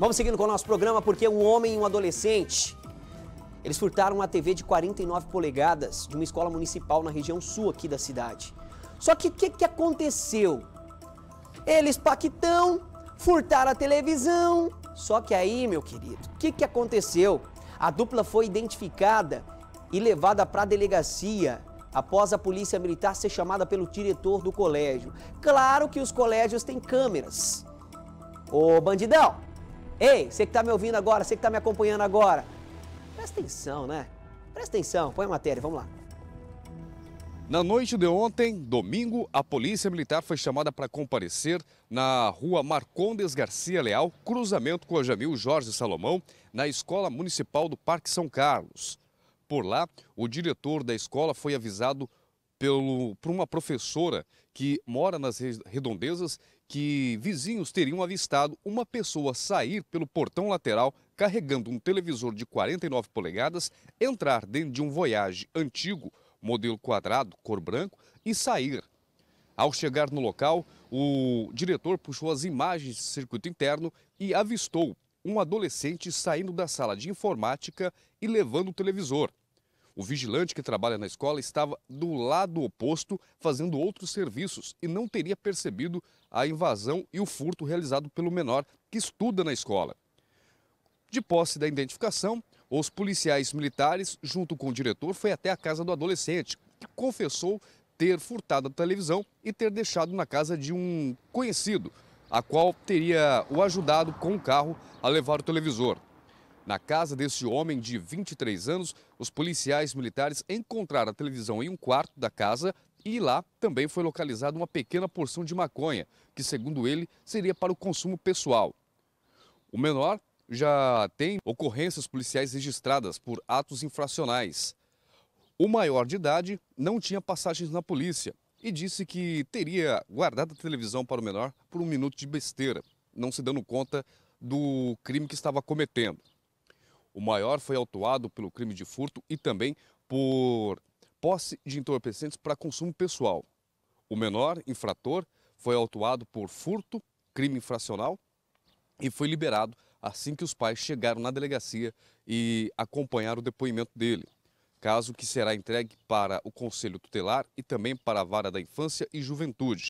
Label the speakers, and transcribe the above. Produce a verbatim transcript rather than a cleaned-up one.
Speaker 1: Vamos seguindo com o nosso programa porque um homem e um adolescente, eles furtaram uma T V de quarenta e nove polegadas de uma escola municipal na região sul aqui da cidade. Só que o que, que aconteceu? Eles, paquitão, furtaram a televisão. Só que aí, meu querido, o que, que aconteceu? A dupla foi identificada e levada para a delegacia após a polícia militar ser chamada pelo diretor do colégio. Claro que os colégios têm câmeras. Ô, bandidão! Ei, você que tá me ouvindo agora, você que tá me acompanhando agora, presta atenção, né? Presta atenção, põe a matéria, vamos lá.
Speaker 2: Na noite de ontem, domingo, a Polícia Militar foi chamada para comparecer na rua Marcondes Garcia Leal, cruzamento com a Jamil Jorge Salomão, na Escola Municipal do Parque São Carlos. Por lá, o diretor da escola foi avisado pelo, por uma professora que mora nas redondezas que vizinhos teriam avistado uma pessoa sair pelo portão lateral carregando um televisor de quarenta e nove polegadas, entrar dentro de um Voyage antigo, modelo quadrado, cor branco, e sair. Ao chegar no local, o diretor puxou as imagens de circuito interno e avistou um adolescente saindo da sala de informática e levando o televisor. O vigilante que trabalha na escola estava do lado oposto fazendo outros serviços e não teria percebido a invasão e o furto realizado pelo menor que estuda na escola. De posse da identificação, os policiais militares, junto com o diretor, foi até a casa do adolescente, que confessou ter furtado a televisão e ter deixado na casa de um conhecido, a qual teria o ajudado com o carro a levar o televisor. Na casa desse homem de vinte e três anos, os policiais militares encontraram a televisão em um quarto da casa e lá também foi localizada uma pequena porção de maconha, que segundo ele seria para o consumo pessoal. O menor já tem ocorrências policiais registradas por atos infracionais. O maior de idade não tinha passagens na polícia e disse que teria guardado a televisão para o menor por um minuto de besteira, não se dando conta do crime que estava cometendo. O maior foi autuado pelo crime de furto e também por posse de entorpecentes para consumo pessoal. O menor infrator foi autuado por furto, crime infracional, e foi liberado assim que os pais chegaram na delegacia e acompanharam o depoimento dele. Caso que será entregue para o Conselho Tutelar e também para a Vara da Infância e Juventude.